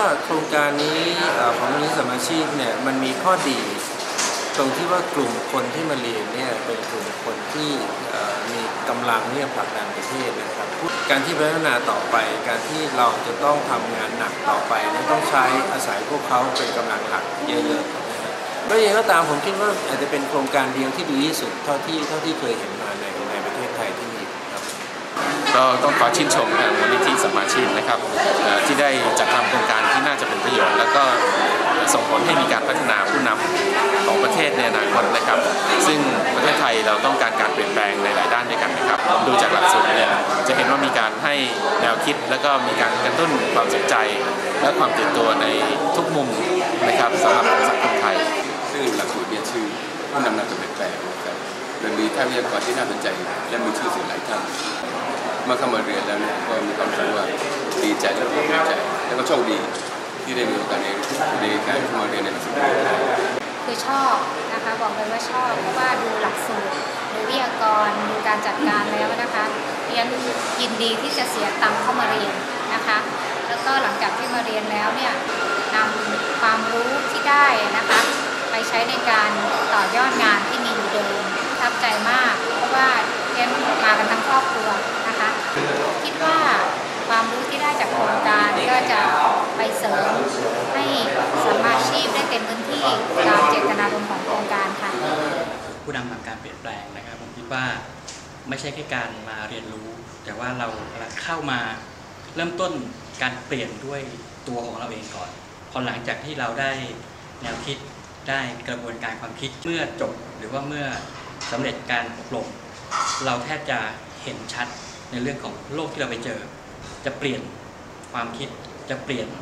โครงการนี้ของมูลนิธิสมาชิกเนี่ยมันมีข้อดีตรงที่ว่ากลุ่มคนที่มาเรียนเนี่ยเป็นกลุ่มคนที่มีกำลังเนี่ยผลักดันประเทศนะครับการที่พัฒนาต่อไปการที่เราจะต้องทำงานหนักต่อไปเนี่ยต้องใช้อาศัยพวกเขาเป็นกำลังหลักเยอะๆนะครับแล้วยังไงก็ตามผมคิดว่าอาจจะเป็นโครงการเดียวที่ดีที่สุดเท่าที่เคยเห็นมาในประเทศไทยที่มีครับก็ต้องขอชื่นชมทางมูลนิธิสมาชิกนะครับที่ได้จัดทำโครงการที่น่าจะเป็นประโยชน์แล้วก็ส่งผลให้มีการพัฒนาผู้นำของประเทศในอนาคตนะครับซึ่งประเทศไทยเราต้องการการเปลี่ยนแปลงในหลายด้านด้วยกันนะครับดูจากหลักสูตรเนี่ยจะเห็นว่ามีการให้แนวคิดแล้วก็มีการกระตุ้นความสนใจและความตื่นตัวในทุกมุมนะครับสำหรับสังคมไทยซึ่งหลักสูตรเนี่ยชื่อผู้นำการเปลี่ยนแปลงนะครับโดยมีท่านวิทยากรที่น่าสนใจและมีชื่อเสียงหลายท่านเมื่อเข้ามาเรียนแล้วเนี่ยก็มีความรู้สึกว่าดีใจและภูมิใจแล้วก็โชคดีที่ได้มีโอกาสในการเข้ามาเรียนในหลักสูตรคือชอบนะคะบอกเลยว่าชอบเพราะว่าดูหลักสูตรดูวิทยากรดูการจัดการแล้วนะคะเรียนยินดีที่จะเสียตังค์เข้ามาเรียนนะคะแล้วก็หลังจากที่มาเรียนแล้วเนี่ยนำความรู้ที่ได้นะคะไปใช้ในการต่อยอดงานที่มีอยู่เดิมประทับใจมากเพราะว่าเรียนมากันทั้งครอบครัวนะคะคิดว่าความรู้ที่ได้จากโครงการก็จะไปเสริมให้สมาชิกได้เต็มพื้นที่ตามเจตนารมณ์ของโครงการค่ะผู้นำทางการเปลี่ยนแปลงนะครับผมคิดว่าไม่ใช่แค่การมาเรียนรู้แต่ว่าเราเข้ามาเริ่มต้นการเปลี่ยนด้วยตัวของเราเองก่อนพอหลังจากที่เราได้แนวคิดได้กระบวนการความคิดเมื่อจบหรือว่าเมื่อสำเร็จการอบรมเราแทบจะเห็นชัดในเรื่องของโลกที่เราไปเจอจะเปลี่ยนความคิดจะเปลี่ยน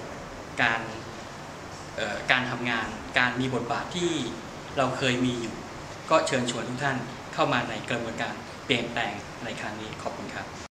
การทำงานการมีบทบาทที่เราเคยมีอยู่ก็เชิญชวนทุกท่านเข้ามาในกระบวนการเปลี่ยนแปลงในครั้งนี้ขอบคุณครับ